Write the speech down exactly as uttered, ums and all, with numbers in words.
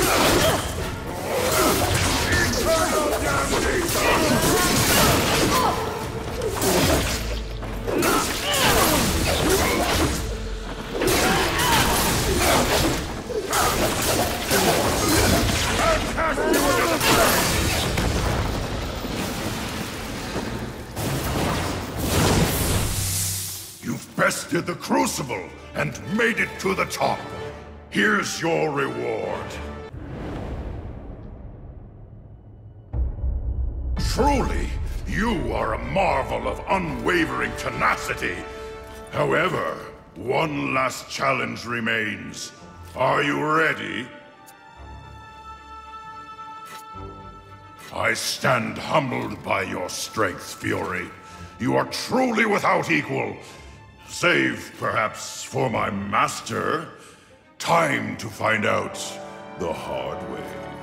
You've bested the Crucible and made it to the top. Here's your reward. Truly, you are a marvel of unwavering tenacity. However, one last challenge remains. Are you ready? I stand humbled by your strength, Fury. You are truly without equal. Save, perhaps, for my master. Time to find out the hard way.